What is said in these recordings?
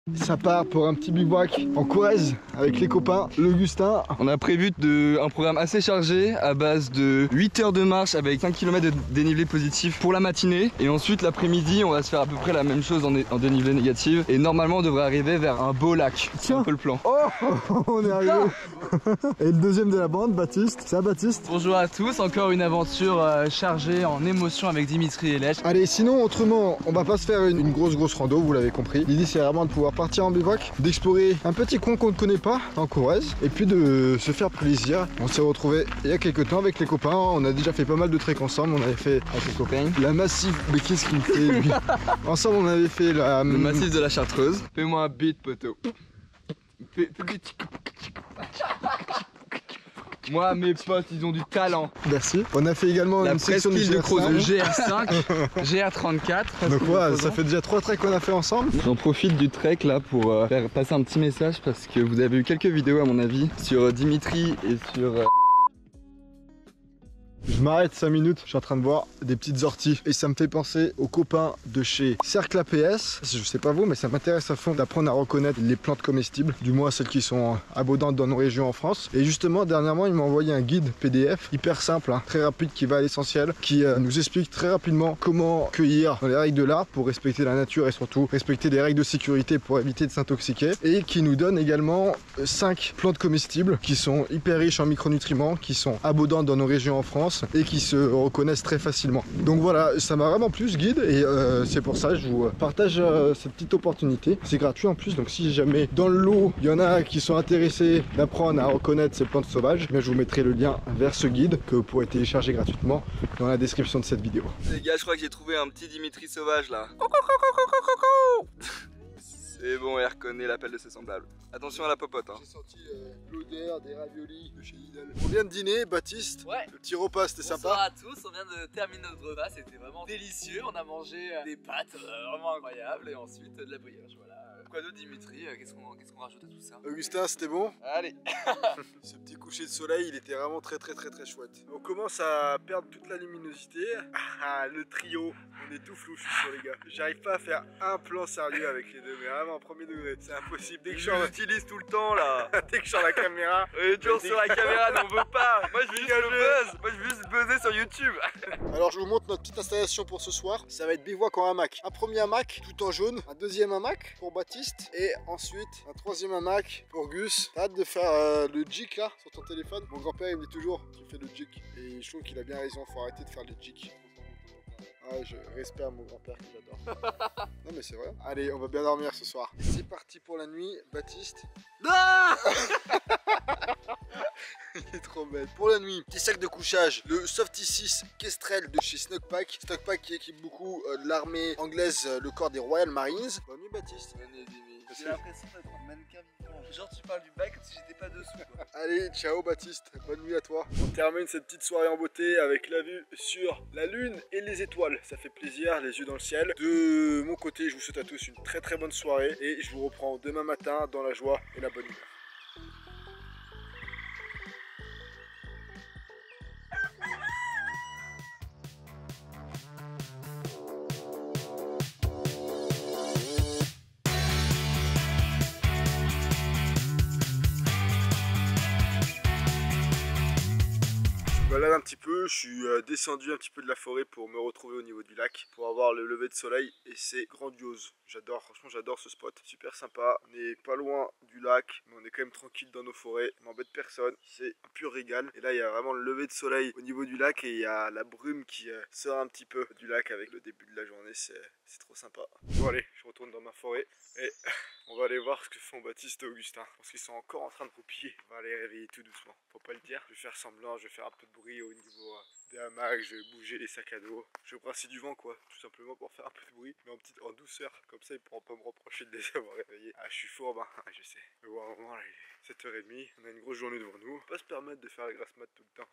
Ça part pour un petit bivouac en Corrèze avec les copains, l'Augustin. On a prévu un programme assez chargé à base de 8 heures de marche avec 5 km de dénivelé positif pour la matinée. Et ensuite l'après-midi on va se faire à peu près la même chose en dénivelé négatif. Et normalement on devrait arriver vers un beau lac. C'est un peu le plan. Oh, on est arrivé. Et le deuxième de la bande, Baptiste. Ça Baptiste? Bonjour à tous, encore une aventure chargée en émotions avec Dimitri et Lèche. Allez, sinon autrement, on va pas se faire une grosse rando, vous l'avez compris. L'idée c'est vraiment de pouvoir partir en bivouac, d'explorer un petit coin qu'on ne connaît pas en Corrèze et puis de se faire plaisir. On s'est retrouvé il y a quelques temps avec les copains, on a déjà fait pas mal de treks ensemble, on avait fait Avec les copains. la massif, mais qu'est-ce qu'il me fait lui? Ensemble on avait fait Le massif de la Chartreuse. Fais-moi un beat poteau. Moi mes potes ils ont du talent. Merci. On a fait également La une section de presqu'île de Crozon. GR5, GR34. Donc voilà, ça fait déjà 3 treks qu'on a fait ensemble. J'en profite du trek là pour faire passer un petit message parce que vous avez eu quelques vidéos à mon avis sur Dimitri et sur... Je m'arrête 5 minutes, je suis en train de voir des petites orties et ça me fait penser aux copains de chez Cercle APS. Je sais pas vous, mais ça m'intéresse à fond d'apprendre à reconnaître les plantes comestibles, du moins celles qui sont abondantes dans nos régions en France. Et justement, dernièrement, ils m'ont envoyé un guide PDF hyper simple, hein, très rapide, qui va à l'essentiel, qui nous explique très rapidement comment cueillir dans les règles de l'art pour respecter la nature et surtout respecter les règles de sécurité pour éviter de s'intoxiquer. Et qui nous donne également 5 plantes comestibles qui sont hyper riches en micronutriments, qui sont abondantes dans nos régions en France et qui se reconnaissent très facilement. Donc voilà, ça m'a vraiment plu ce guide et c'est pour ça que je vous partage cette petite opportunité. C'est gratuit en plus, donc si jamais dans le lot il y en a qui sont intéressés d'apprendre à reconnaître ces plantes sauvages, bien je vous mettrai le lien vers ce guide que vous pourrez télécharger gratuitement dans la description de cette vidéo. Les gars, je crois que j'ai trouvé un petit Dimitri sauvage là. C'est bon, elle reconnaît l'appel de ses semblables. Attention à la popote hein. J'ai senti l'odeur des raviolis de chez Lidl. On vient de dîner, Baptiste. Ouais. Le petit repas c'était Bonsoir sympa. à tous, on vient de terminer notre repas, c'était vraiment délicieux. On a mangé des pâtes vraiment incroyables et ensuite de la brioche, voilà. Quoi d'autre Dimitri, qu'est-ce qu'on rajoute à tout ça? Augustin, c'était bon? Allez. Ce petit coucher de soleil, il était vraiment très chouette. On commence à perdre toute la luminosité. Ah, le trio, on est tout flou, je suis sûr les gars. J'arrive pas à faire un plan sérieux avec les deux, mais vraiment premier degré, c'est impossible. Dès que je l'utilise tout le temps là. dès que je sors la caméra, On est toujours sur la caméra, mais on veut pas. Moi je veux juste le buzz. Moi je veux juste buzzer sur YouTube. Alors je vous montre notre petite installation pour ce soir. Ça va être bivouac en hamac. Un premier hamac tout en jaune, un deuxième hamac pour Baptiste et ensuite un troisième hamac pour Gus. T'as hâte de faire le jig là sur ton téléphone? Mon grand-père il me dit toujours tu fais le jig et je trouve qu'il a bien raison, faut arrêter de faire le jig. Ah, je respecte mon grand-père que j'adore. Non mais c'est vrai. Allez, on va bien dormir ce soir. Et c'est parti pour la nuit, Baptiste. Non. Il est trop bête. Pour la nuit, petit sac de couchage, le Softy 6 Kestrel de chez Snugpack. Snugpack qui équipe beaucoup de l'armée anglaise, le corps des Royal Marines. Bonne nuit Baptiste. Bonne nuit Dimi. J'ai l'impression d'être un mannequin vivant. Genre tu parles du bac comme si j'étais pas dessous quoi. Allez, ciao Baptiste, bonne nuit à toi. On termine cette petite soirée en beauté avec la vue sur la lune et les étoiles. Ça fait plaisir, les yeux dans le ciel. De mon côté, je vous souhaite à tous une très bonne soirée et je vous reprends demain matin dans la joie et la bonne humeur. Je me balade un petit peu, je suis descendu un petit peu de la forêt pour me retrouver au niveau du lac, pour avoir le lever de soleil et c'est grandiose. J'adore, franchement j'adore ce spot, super sympa. On n'est pas loin du lac, mais on est quand même tranquille dans nos forêts, on n'embête personne, c'est un pur régal. Et là il y a vraiment le lever de soleil au niveau du lac et il y a la brume qui sort un petit peu du lac avec le début de la journée, c'est trop sympa. Bon allez, je retourne dans ma forêt et on va aller voir ce que font Baptiste et Augustin. Parce qu'ils sont encore en train de roupiller, on va les réveiller tout doucement, faut pas le dire. Je vais faire semblant, je vais faire un peu de bruit au niveau des hamacs, je vais bouger les sacs à dos. Je vais brasser du vent quoi, tout simplement pour faire un peu de bruit, mais en douceur, comme ça ils pourront pas me reprocher de les avoir réveillés. Ah je suis fourbe hein, je sais. Mais bon à un moment là il est 7h30, on a une grosse journée devant nous. On peut pas se permettre de faire la grasse mat tout le temps.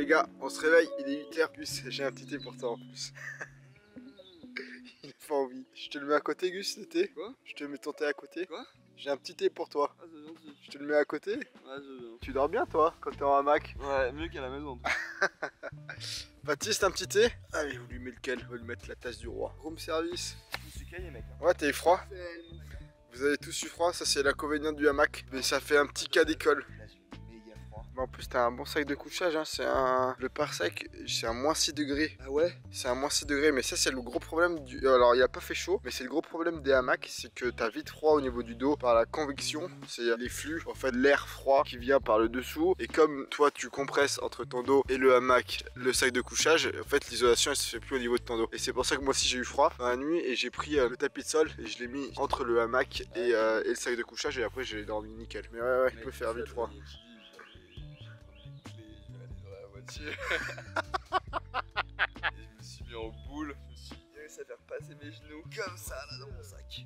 gars, on se réveille, il est 8h. Gus, j'ai un petit thé pour toi en plus. Il a pas envie. Je te le mets à côté, Gus, le thé? Quoi? Je te mets ton thé à côté? Quoi? J'ai un petit thé pour toi. Ah, c'est gentil. Je te le mets à côté? Ouais, c'est bien. Tu dors bien toi quand t'es en hamac? Ouais, mieux qu'à la maison. Baptiste, un petit thé? Allez, vous lui mettez lequel? On va lui mettre la tasse du roi. Room service. Je suis caillé, mec. Ouais, t'as eu froid? Vous avez tous eu froid, ça c'est l'inconvénient du hamac. Mais ça fait un petit cas d'école. En plus t'as un bon sac de couchage, hein. C'est un... Le parsec, c'est un moins 6 degrés. Ah ouais? C'est un moins 6 degrés, mais ça c'est le gros problème du... Alors il a pas fait chaud, mais c'est le gros problème des hamacs, c'est que t'as vite froid au niveau du dos par la convection. C'est les flux, en fait l'air froid qui vient par le dessous. Et comme toi tu compresses entre ton dos et le hamac, le sac de couchage, en fait l'isolation elle se fait plus au niveau de ton dos. Et c'est pour ça que moi aussi j'ai eu froid dans la nuit et j'ai pris le tapis de sol et je l'ai mis entre le hamac et le sac de couchage et après j'ai dormi nickel. Mais ouais, il peut faire vite froid. Et je me suis mis en boule, je me suis réussi à faire passer mes genoux comme ça là dans mon sac.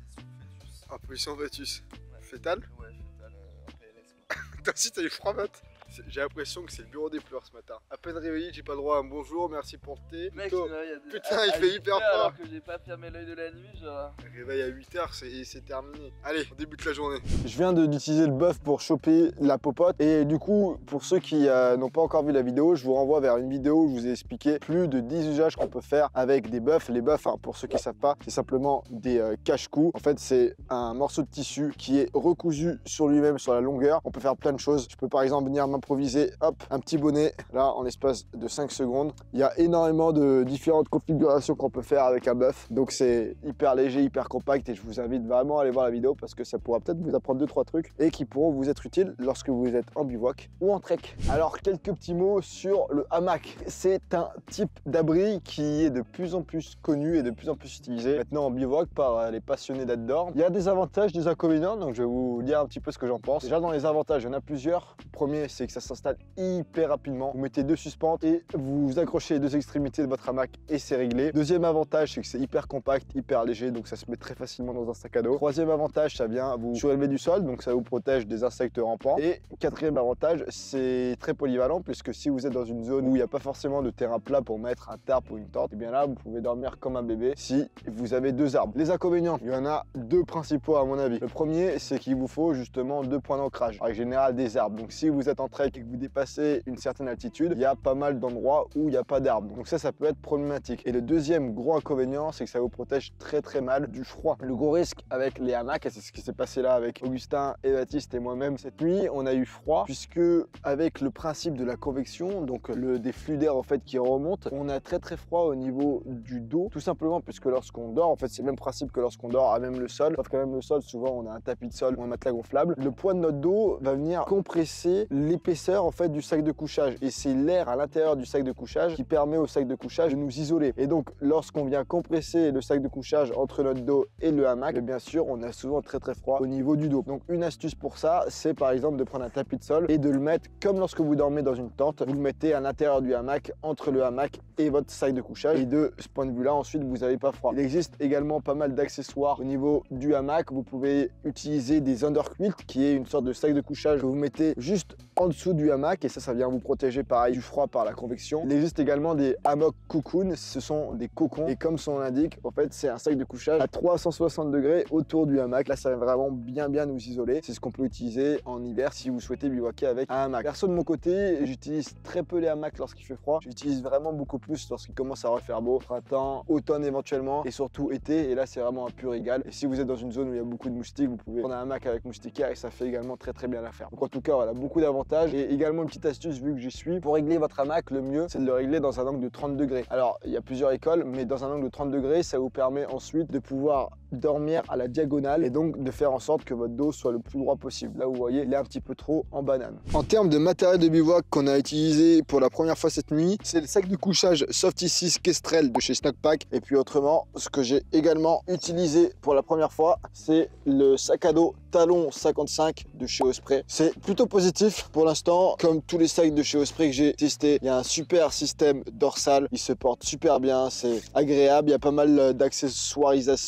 En position fœtus. Ouais. Fétal? Ouais, fétal en PLS. Toi aussi t'as eu froid, Matt? J'ai l'impression que c'est le bureau des pleurs ce matin. À peine réveillé, j'ai pas le droit à un bonjour, merci pour le thé. Mec, Plutôt... des... Putain, il fait hyper froid. Alors que j'ai pas fermé l'œil de la nuit, genre. Réveil à 8h, c'est terminé. Allez, on débute la journée. Je viens d'utiliser le bœuf pour choper la popote. Et du coup, pour ceux qui n'ont pas encore vu la vidéo, je vous renvoie vers une vidéo où je vous ai expliqué plus de 10 usages qu'on peut faire avec des bœufs. Les bœufs, hein, pour ceux qui ne savent pas, c'est simplement des cache-cou. En fait, c'est un morceau de tissu qui est recousu sur lui-même, sur la longueur. On peut faire plein de choses. Je peux par exemple venir m'improviser, hop, un petit bonnet, là, en l'espace de 5 secondes. Il y a énormément de différentes configurations qu'on peut faire avec un bœuf. Donc c'est hyper léger, hyper compact et je vous invite vraiment à aller voir la vidéo parce que ça pourra peut-être vous apprendre 2-3 trucs et qui pourront vous être utiles lorsque vous êtes en bivouac ou en trek. Alors, quelques petits mots sur le hamac. C'est un type d'abri qui est de plus en plus connu et de plus en plus utilisé maintenant en bivouac par les passionnés d'outdoor. Il y a des avantages, des inconvénients, donc je vais vous dire un petit peu ce que j'en pense. Déjà, dans les avantages, il y en a plusieurs. Le premier, c'est que ça s'installe hyper rapidement. Vous mettez 2 suspentes et vous accrochez les 2 extrémités de votre hamac et c'est réglé. Deuxième avantage, c'est que c'est hyper compact, hyper léger, donc ça se met très facilement dans un sac à dos. Troisième avantage, ça vient vous surélever du sol, donc ça vous protège des insectes rampants. Et quatrième avantage, c'est très polyvalent puisque si vous êtes dans une zone où il n'y a pas forcément de terrain plat pour mettre un tarp ou une tente, et bien là, vous pouvez dormir comme un bébé si vous avez 2 arbres. Les inconvénients, il y en a 2 principaux à mon avis. Le premier, c'est qu'il vous faut justement 2 points d'ancrage, en général des arbres. Donc si vous êtes en trek et que vous dépassez une certaine altitude, il y a pas mal d'endroits où il n'y a pas d'arbres. Donc ça peut être problématique. Et le deuxième gros inconvénient, c'est que ça vous protège très mal du froid. Le gros risque avec les hamacs, et c'est ce qui s'est passé là avec Augustin et Baptiste et moi-même cette nuit, on a eu froid puisque avec le principe de la convection, donc des flux d'air en fait qui remontent, on a très froid au niveau du dos, tout simplement puisque lorsqu'on dort, en fait c'est le même principe que lorsqu'on dort à même le sol, sauf qu'à même le sol, souvent on a un tapis de sol ou un matelas gonflable. Le poids de notre dos va venir compresser l'épaisseur en fait du sac de couchage et c'est l'air à l'intérieur du sac de couchage qui permet au sac de couchage de nous isoler. Et donc lorsqu'on vient compresser le sac de couchage entre notre dos et le hamac, bien sûr on a souvent très froid au niveau du dos. Donc une astuce pour ça, c'est par exemple de prendre un tapis de sol et de le mettre comme lorsque vous dormez dans une tente, vous le mettez à l'intérieur du hamac, entre le hamac et votre sac de couchage, et de ce point de vue là ensuite vous n'avez pas froid. Il existe également pas mal d'accessoires au niveau du hamac. Vous pouvez utiliser des underquilt qui est une sorte de sac de couchage que vous mettez juste en dessous du hamac et ça vient vous protéger pareil du froid par la convection. Il existe également des hammock cocoon, ce sont des cocons et comme son nom l'indique, en fait c'est un sac de couchage à 360 degrés autour du hamac. Là ça va vraiment bien nous isoler. C'est ce qu'on peut utiliser en hiver si vous souhaitez bivouaquer avec un hamac. Perso de mon côté, j'utilise très peu les hamacs lorsqu'il fait froid. J'utilise vraiment beaucoup plus lorsqu'il commence à refaire beau, printemps, automne éventuellement et surtout été, et là c'est vraiment un pur régal. Et si vous êtes dans une zone où il y a beaucoup de moustiques, vous pouvez prendre un hamac avec moustiquaire et ça fait également très bien l'affaire. Donc en tout cas voilà, beaucoup d'avantages. Et également une petite astuce vu que j'y suis, pour régler votre hamac, le mieux c'est de le régler dans un angle de 30 degrés. Alors il y a plusieurs écoles, mais dans un angle de 30 degrés, ça vous permet ensuite de pouvoir dormir à la diagonale et donc de faire en sorte que votre dos soit le plus droit possible. Là vous voyez, il est un petit peu trop en banane. En termes de matériel de bivouac qu'on a utilisé pour la première fois cette nuit, c'est le sac de couchage Softy 6 Kestrel de chez Snackpack. Et puis autrement, ce que j'ai également utilisé pour la première fois, c'est le sac à dos Talon 55 de chez Osprey. C'est plutôt positif pour l'instant. Comme tous les sacs de chez Osprey que j'ai testé, il y a un super système dorsal, il se porte super bien, c'est agréable, il y a pas mal d'accessoirisation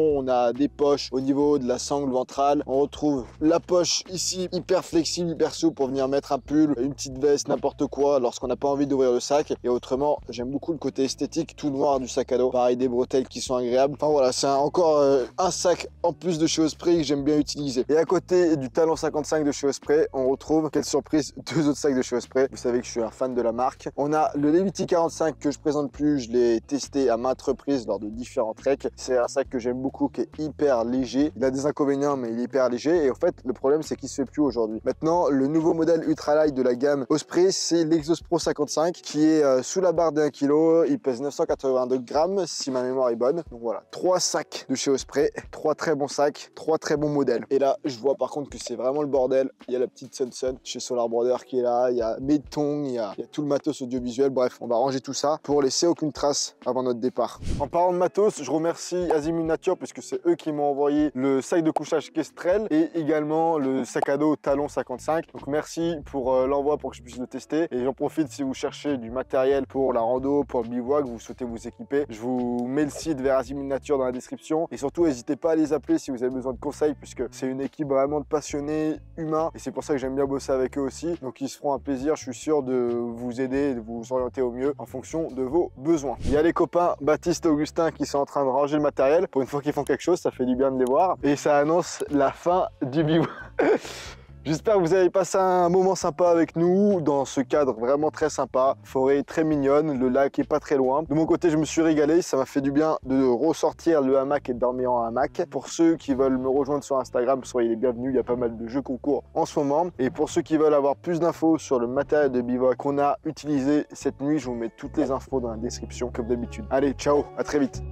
on a des poches au niveau de la sangle ventrale. On retrouve la poche ici, hyper flexible, hyper souple pour venir mettre un pull, une petite veste, n'importe quoi lorsqu'on n'a pas envie d'ouvrir le sac. Et autrement, j'aime beaucoup le côté esthétique tout noir du sac à dos. Pareil, des bretelles qui sont agréables. Enfin voilà, c'est encore un sac en plus de chez Osprey que j'aime bien utiliser. Et à côté du Talon 55 de chez Osprey, on retrouve, quelle surprise, deux autres sacs de chez Osprey. Vous savez que je suis un fan de la marque. On a le Levity 45 que je présente plus, je l'ai testé à maintes reprises lors de différents treks. C'est un sac que j'aime beaucoup, qui est hyper léger. Il a des inconvénients, mais il est hyper léger. Et en fait, le problème, c'est qu'il se fait plus aujourd'hui. Maintenant, le nouveau modèle ultralight de la gamme Osprey, c'est l'Exos Pro 55 qui est sous la barre d'1 kg. Il pèse 982 grammes si ma mémoire est bonne. Donc voilà, 3 sacs de chez Osprey, 3 très bons sacs, 3 très bons modèles. Et là, je vois par contre que c'est vraiment le bordel. Il y a la petite Sun chez Solar Border qui est là, il y a mes tongs, il y a tout le matos audiovisuel. Bref, on va ranger tout ça pour laisser aucune trace avant notre départ. En parlant de matos, je remercie Azimut Nature puisque c'est eux qui m'ont envoyé le sac de couchage Kestrel et également le sac à dos Talon 55. Donc merci pour l'envoi pour que je puisse le tester. Et j'en profite si vous cherchez du matériel pour la rando, pour le bivouac, vous souhaitez vous équiper. Je vous mets le site vers Azimut Nature dans la description. Et surtout, n'hésitez pas à les appeler si vous avez besoin de conseils puisque c'est une équipe vraiment de passionnés humains. Et c'est pour ça que j'aime bien bosser avec eux aussi. Donc ils se feront un plaisir, je suis sûr, de vous aider, de vous orienter au mieux en fonction de vos besoins. Il y a les copains Baptiste et Augustin qui sont en train de ranger le matériel. Pour une fois qu'ils font quelque chose, ça fait du bien de les voir. Et ça annonce la fin du bivouac. J'espère que vous avez passé un moment sympa avec nous dans ce cadre vraiment très sympa. Forêt très mignonne, le lac est pas très loin. De mon côté, je me suis régalé, ça m'a fait du bien de ressortir le hamac et de dormir en hamac. Pour ceux qui veulent me rejoindre sur Instagram, soyez les bienvenus, il y a pas mal de jeux concours en ce moment. Et pour ceux qui veulent avoir plus d'infos sur le matériel de bivouac qu'on a utilisé cette nuit, je vous mets toutes les infos dans la description comme d'habitude. Allez, ciao, à très vite.